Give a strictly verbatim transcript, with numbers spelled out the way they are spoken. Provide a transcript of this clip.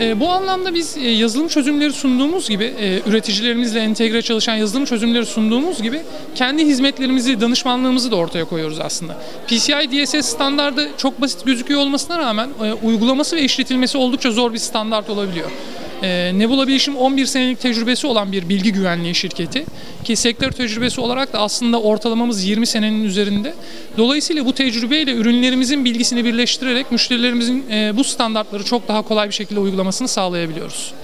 E, bu anlamda biz e, yazılım çözümleri sunduğumuz gibi, e, üreticilerimizle entegre çalışan yazılım çözümleri sunduğumuz gibi kendi hizmetlerimizi, danışmanlığımızı da ortaya koyuyoruz aslında. P C I D S S standardı çok basit gözüküyor olmasına rağmen e, uygulaması ve işletilmesi oldukça zor bir standart olabiliyor. E, Nebula Bilişim on bir senelik tecrübesi olan bir bilgi güvenliği şirketi ki sektör tecrübesi olarak da aslında ortalamamız yirmi senenin üzerinde. Dolayısıyla bu tecrübeyle ürünlerimizin bilgisini birleştirerek müşterilerimizin e, bu standartları çok daha kolay bir şekilde uygulamasını sağlayabiliyoruz.